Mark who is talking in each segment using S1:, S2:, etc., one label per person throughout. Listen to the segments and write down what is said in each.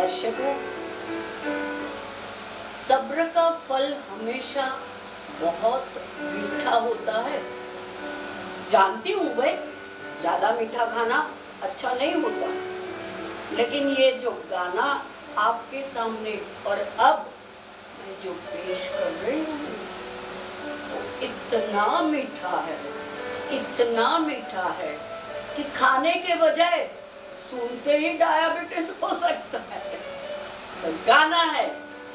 S1: दर्शकों, सब्र का फल हमेशा बहुत मीठा होता है। जानती हूँ भाई, ज्यादा मीठा खाना अच्छा नहीं होता, लेकिन ये जो गाना आपके सामने और अब मैं जो पेश कर रही हूँ वो इतना मीठा है, इतना मीठा है कि खाने के बजाय सुनते ही डायबिटीज हो सकता है। तो गाना है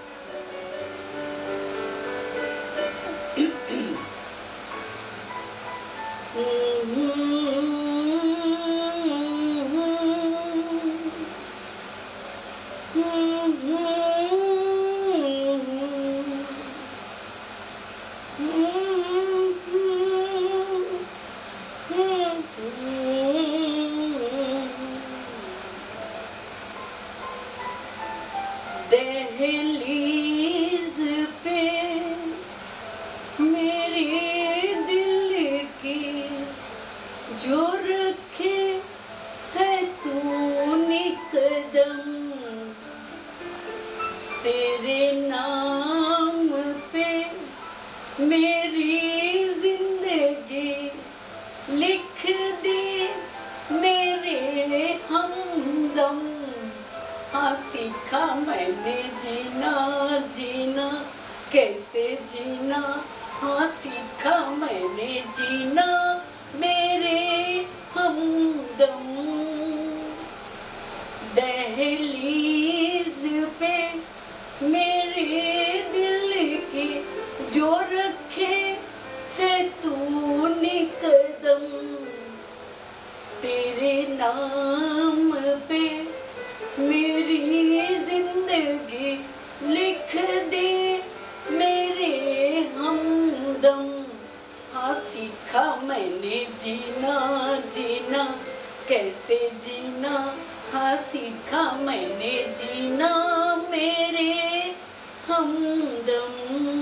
S1: दहलीज पे मेरे दिल की जो रखे है तूने कदम, तेरे नाम पे मेरी जिंदगी लिख दे मेरे हमदम। हाँ, सीखा मैंने जीना, जीना कैसे जीना। हाँ, सीखा मैंने जीना मेरे हमदम। दहलीज पे मेरे दिल की जो रखे है तूने कदम, तेरे नाम पे मेरी जिंदगी लिख दे मेरे हमदम। हाँ, सीखा मैंने जीना, जीना कैसे जीना। हाँ, सीखा मैंने जीना मेरे हमदम।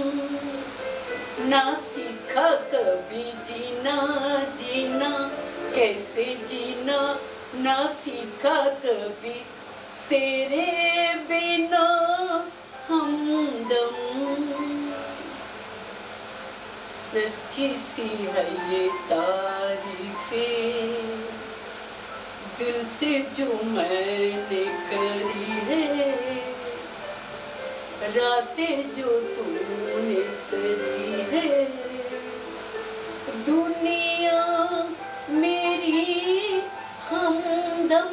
S1: ना सीखा कभी जीना, जीना कैसे जीना। ना सीखा कभी तेरे बिना हमदम। सच्ची सी है ये तारीफें दिल से जो मैंने करी है, रातें जो तूने सजी है। दुनिया मेरी हमदम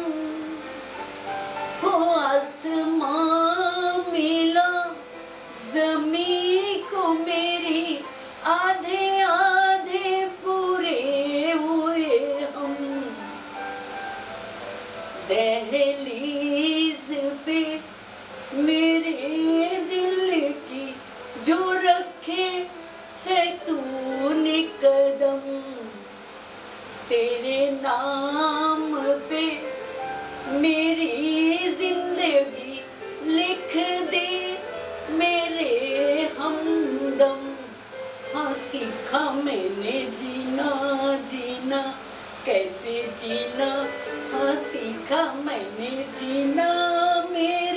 S1: हो, आसमां मिला ज़मीं को मेरी, आधे आधे पूरे हुए हम। दहलीज पे मेरे दिल की जो रखे है तूने कदम, तेरे नाम पे मेरी जिंदगी लिख दे मेरे हमदम। हाँ, सीखा मैंने जीना, जीना कैसे जीना। हाँ, सीखा मैंने जीना मेरे